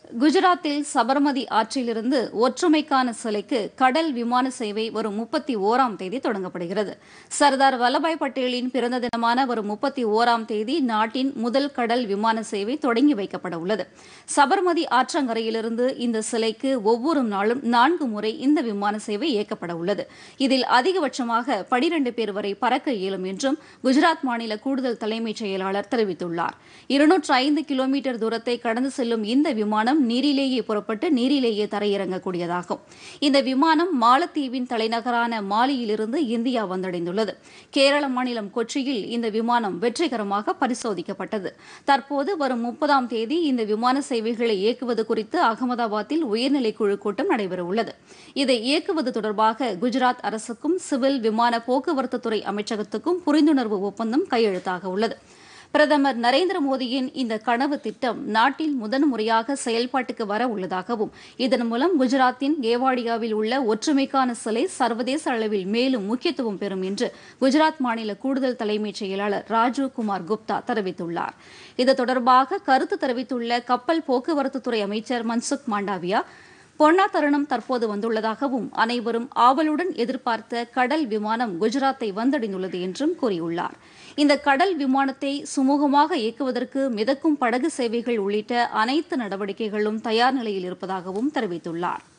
குஜராத்தில் சபர்மதி ஆற்றிலிருந்து ஒற்றுமைக்கான சிலைக்கு கடல் விமான சேவை வரும் 31ஆம் தேதி தொடங்கப்படுகிறது. சர்தார் வல்லபாய் பட்டேலின் பிறந்த தினமான வரும் 31ஆம் தேதி நாட்டின் முதல் கடல் விமான சேவை தொடங்கி வைக்கப்பட உள்ளது. சபர்மதி ஆற்றங்கரையிலிருந்து இந்த சிலைக்கு ஒவ்வொரு நாளும் 4 முறை இந்த விமான சேவை இயக்கப்பட உள்ளது. இதில் அதிகபட்சமாக 12 பேர் வரை பறக்க இயலும் என்றும் குஜராத் மாநில கூடுதல் தலைமைச் செயலாளர் தெரிவித்துள்ளார். 205 கிலோமீட்டர் தூரத்தை கடந்து செல்லும் இந்த விமானம் நீரிலேயே புறப்பட்டு நீரிலேயே தரையிறங்கக்கூடியதாகும். இந்த விமானம் மாலத்தீவின் தலைநகரான மாலியிலிருந்து இந்தியா வந்தடைந்துள்ளது. கேரள மாநிலம் கொச்சியில் இந்த விமானம் வெற்றிகரமாக பரிசோதிக்கப்பட்டது. தற்போது வரும் 30ஆம் தேதி இந்த விமான சேவைகளை இயக்குவது குறித்து அகமதாபாத்தில் உயர்நிலைக்குழு கூட்டம் நடைபெறவுள்ளது. இதை இயக்குவது தொடர்பாக குஜராத் அரசுக்கும் சிவில் விமான போக்குவரத்துத்துறை அமைச்சகத்துக்கும் புரிந்துணர்வு ஒப்பந்தம் கையெழுத்தாக உள்ளது. பிரதமர் நரேந்திர மோடியின் இந்த கனவு திட்டம் நாட்டில் முதன்முறையாக செயல்பாட்டுக்கு வர உள்ளதாகவும் இதன் மூலம் குஜராத்தின் கேவாடியாவில் உள்ள ஒற்றுமைக்கான சிலை சர்வதேச அளவில் மேலும் முக்கியத்துவம் பெறும் என்று குஜராத் மாநில கூடுதல் தலைமைச் செயலாளர் ராஜீவ் குமார் குப்தா தெரிவித்துள்ளார். இது தொடர்பாக கருத்து தெரிவித்துள்ள கப்பல் போக்குவரத்துத்துறை அமைச்சர் மன்சுக் மாண்டவியா, பொன்னா தருணம் தற்போது வந்துள்ளதாகவும் அனைவரும் ஆவலுடன் எதிர்பார்த்த கடல் விமானம் குஜராத்தை வந்தடைந்துள்ளது என்றும் கூறியுள்ளார். இந்த கடல் விமானத்தை சுமூகமாக இயக்குவதற்கு மிதக்கும் படகு சேவைகள் உள்ளிட்ட அனைத்து நடவடிக்கைகளும் தயார் நிலையில் இருப்பதாகவும் தெரிவித்துள்ளார்.